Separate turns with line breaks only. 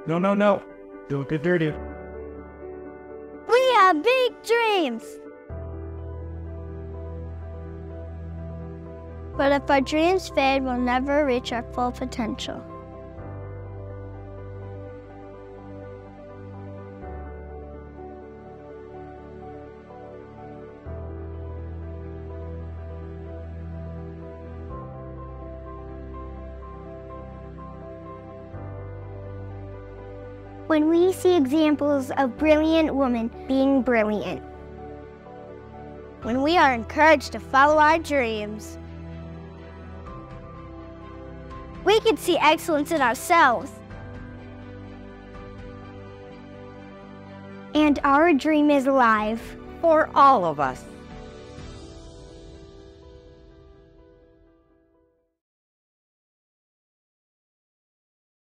No, no, no. Don't get dirty.
We have big dreams. But if our dreams fade, we'll never reach our full potential. When we see examples of brilliant women being brilliant. When we are encouraged to follow our dreams. We can see excellence in ourselves. And our dream is alive.
For all of us.